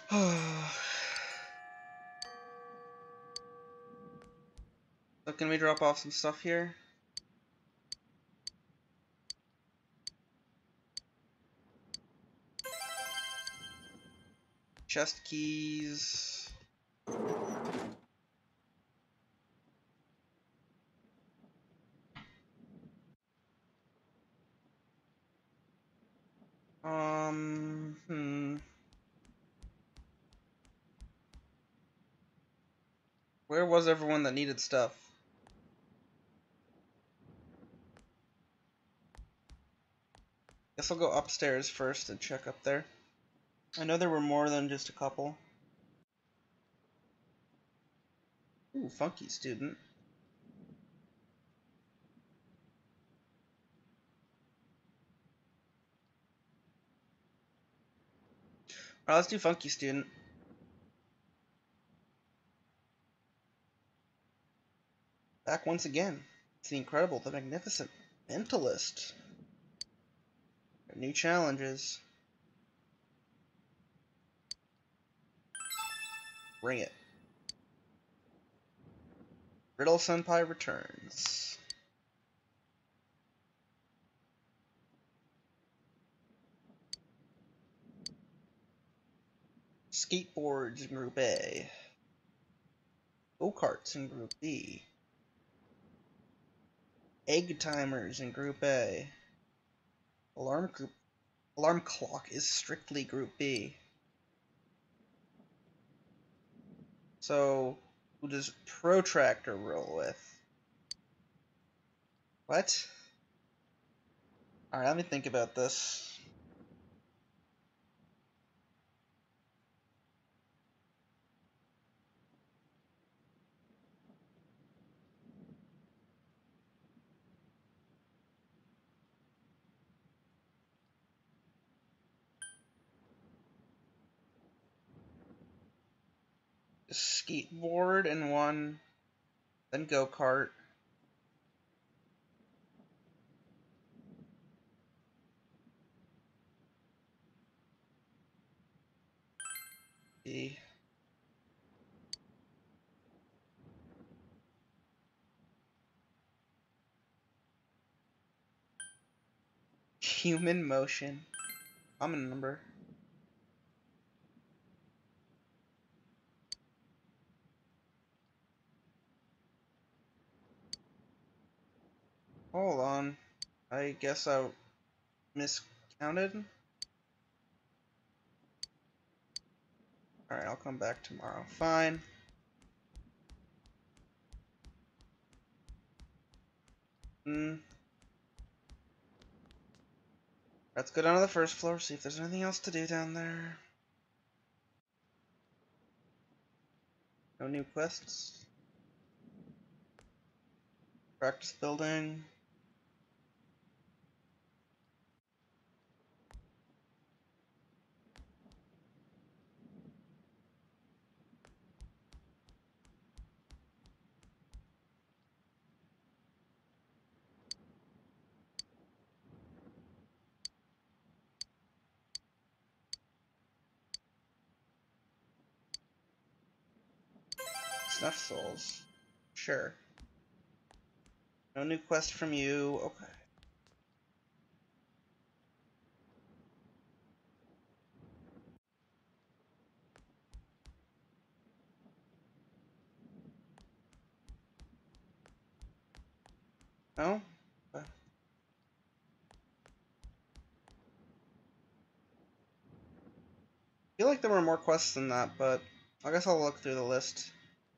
So can we drop off some stuff here? Chest keys. Hmm. Where was everyone that needed stuff? Guess I'll go upstairs first and check up there. I know there were more than just a couple. Ooh, funky student. Alright, let's do funky student. Back once again. It's the incredible, the magnificent mentalist. New challenges. Bring it. Riddle Senpai returns. Skateboards in Group A. Go-karts in Group B. Egg timers in Group A. Alarm clock is strictly Group B. So, who does Protractor roll with? What? Alright, let me think about this. Skateboard in one, then go-kart. B. Human motion. Common number. Hold on. I guess I miscounted. Alright, I'll come back tomorrow. Fine. Let's go down to the first floor, see if there's anything else to do down there. No new quests. Practice building. Snuff souls. Sure. No new quest from you. Okay. No? Okay. I feel like there were more quests than that, but I guess I'll look through the list.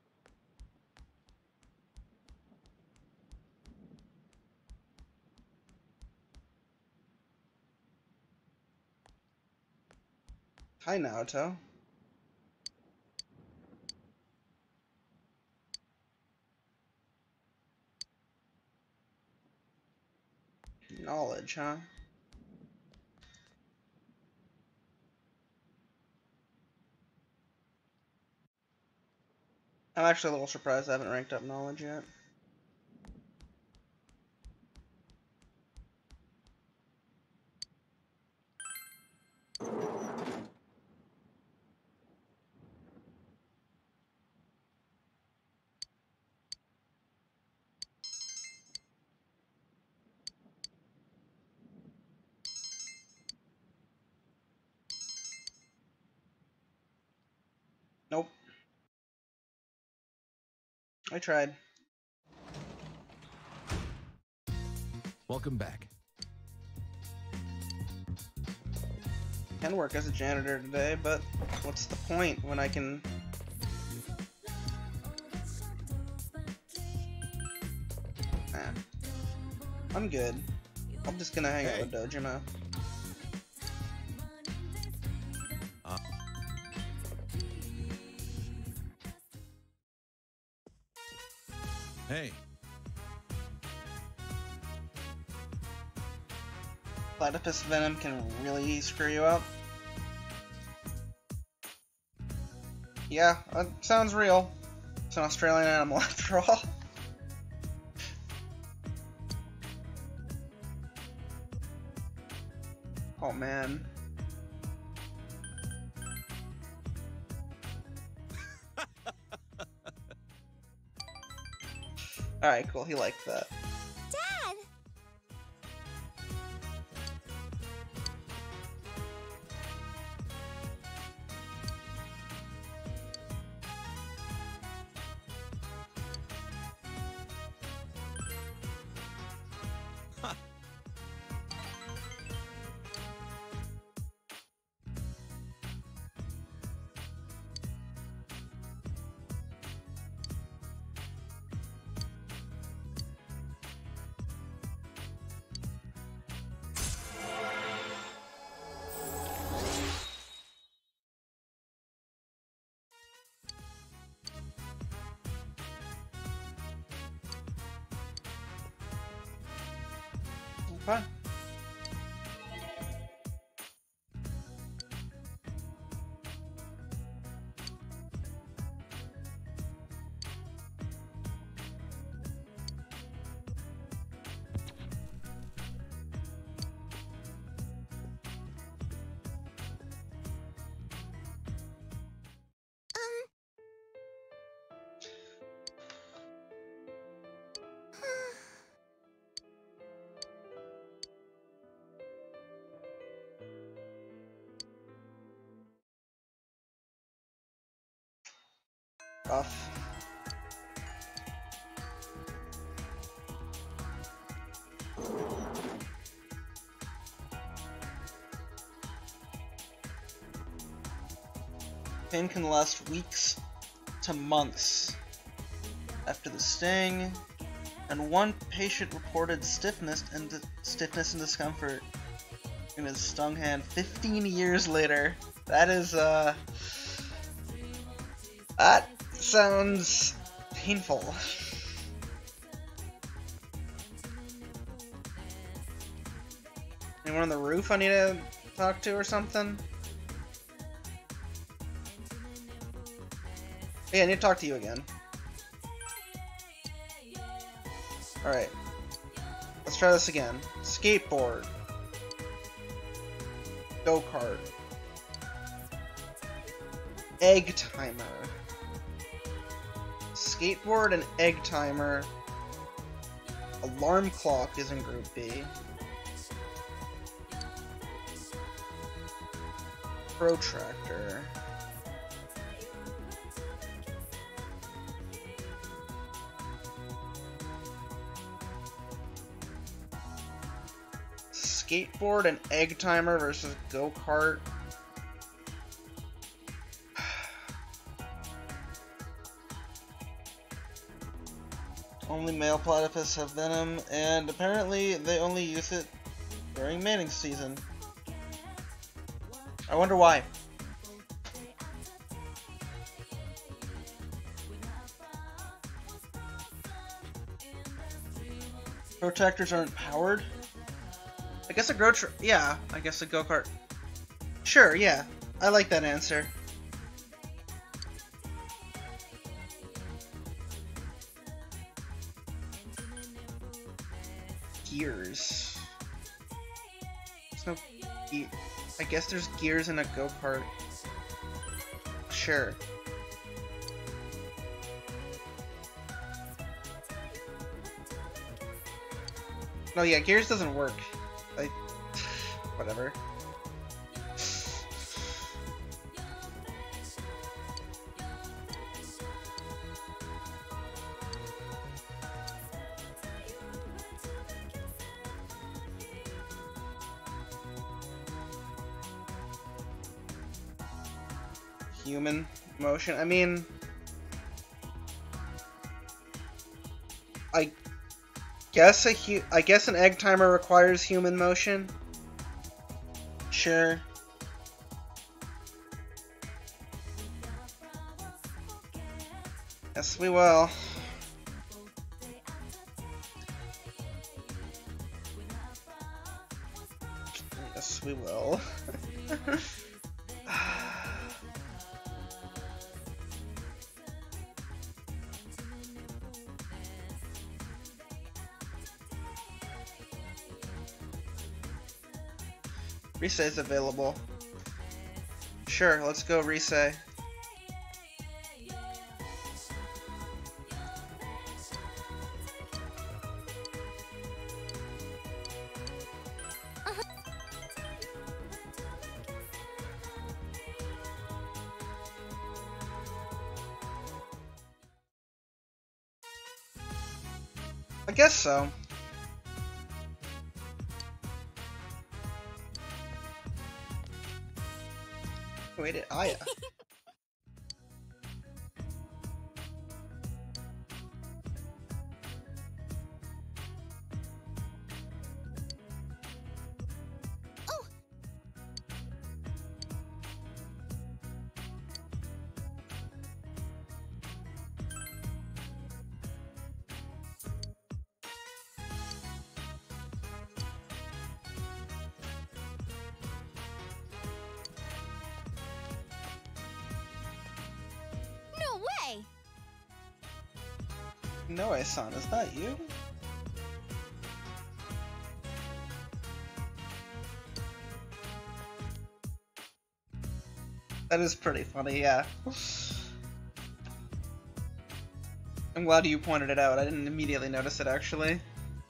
Hi, Naoto. Knowledge, huh? I'm actually a little surprised I haven't ranked up knowledge yet. Nope. I tried. Welcome back. Can work as a janitor today, but what's the point when I can... Nah. I'm good. I'm just gonna hang out with Dojima. Hey. Platypus venom can really screw you up. Yeah, that sounds real. It's an Australian animal after all. Oh man. Alright, cool, he liked that. Dad! Fine. Rough. Pain can last weeks to months after the sting, and one patient reported stiffness and discomfort in his stung hand 15 years later. That is, that sounds painful. Anyone on the roof I need to talk to or something? Yeah, I need to talk to you again. Alright. Let's try this again. Skateboard. Go-kart. Egg timer. Skateboard and egg timer. Alarm clock is in Group B. Protractor. Skateboard and egg timer versus go-kart. Only male platypus have venom, and apparently they only use it during mating season. I wonder why. Protractors aren't powered? I guess yeah, I guess a go-kart. Sure, yeah. I like that answer. Gears. There's no I guess there's gears in a go-kart. Sure. No, yeah, gears doesn't work. Whatever. human motion. I mean, I guess an egg timer requires human motion. Sure. Yes, we will. Yes, we will. Risei is available. Sure, let's go Risei. I guess so. Waited Aya. Noe-san, is that you? That is pretty funny, yeah. I'm glad you pointed it out. I didn't immediately notice it, actually.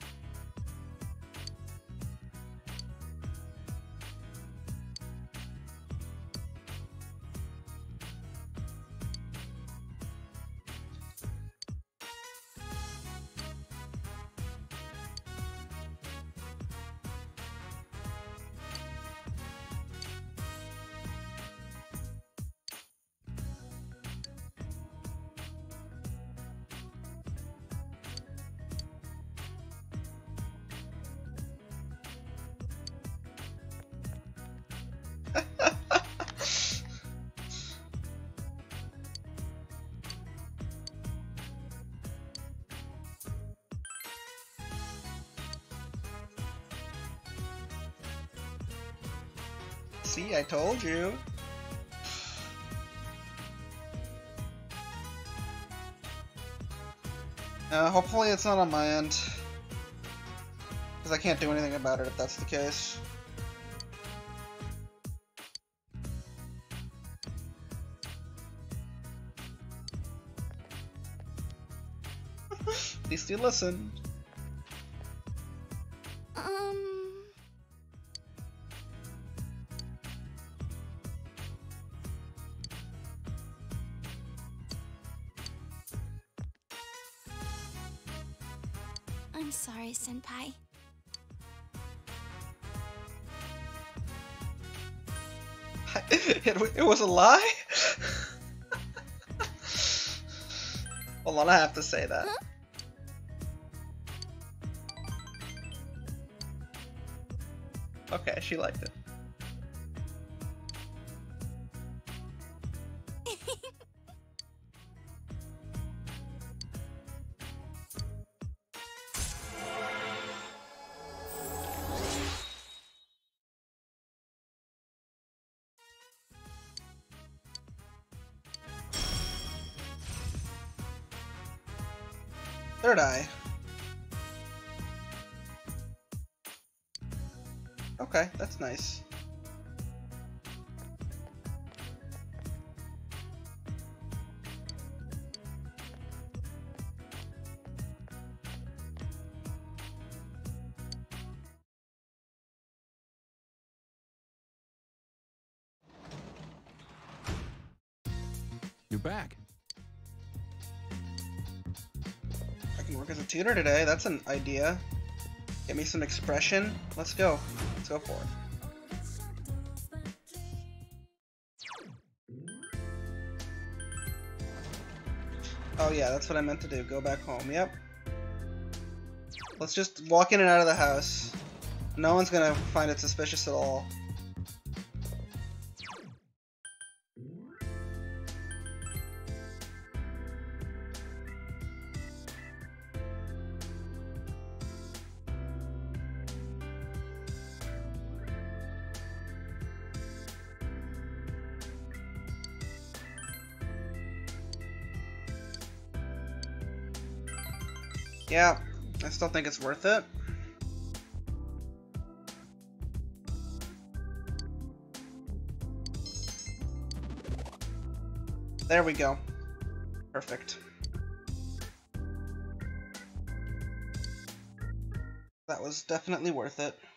See, I told you. Hopefully it's not on my end. Because I can't do anything about it if that's the case. At least you listened. I'm sorry, Senpai. It was a lie? Hold on, I have to say that. Huh? Okay, she liked it. Third eye. Okay, that's nice. You're back. I can work as a tutor today. That's an idea. Get me some expression. Let's go. Let's go for it. Oh yeah, that's what I meant to do. Go back home. Yep. Let's just walk in and out of the house. No one's gonna find it suspicious at all. Yeah, I still think it's worth it. There we go. Perfect. That was definitely worth it.